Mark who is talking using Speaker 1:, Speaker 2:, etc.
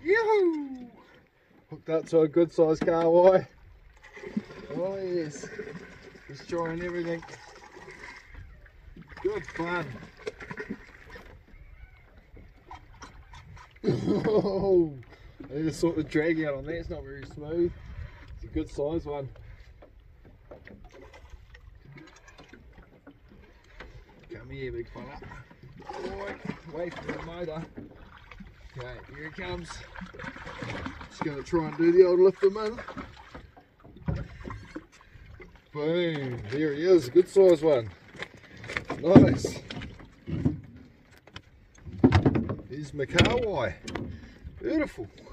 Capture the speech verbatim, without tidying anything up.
Speaker 1: Yoo-hoo! Hooked up to a good sized kahawai. Oh yes, destroying everything. Good fun. Oh, I need to sort the drag out on that, it's not very smooth. It's a good size one. Come here, big fella. Boy, away from the motor. Okay, here it comes. Just going to try and do the old lift him in. Boom, there he is, a good size one. Nice. Here's my kahawai. Beautiful.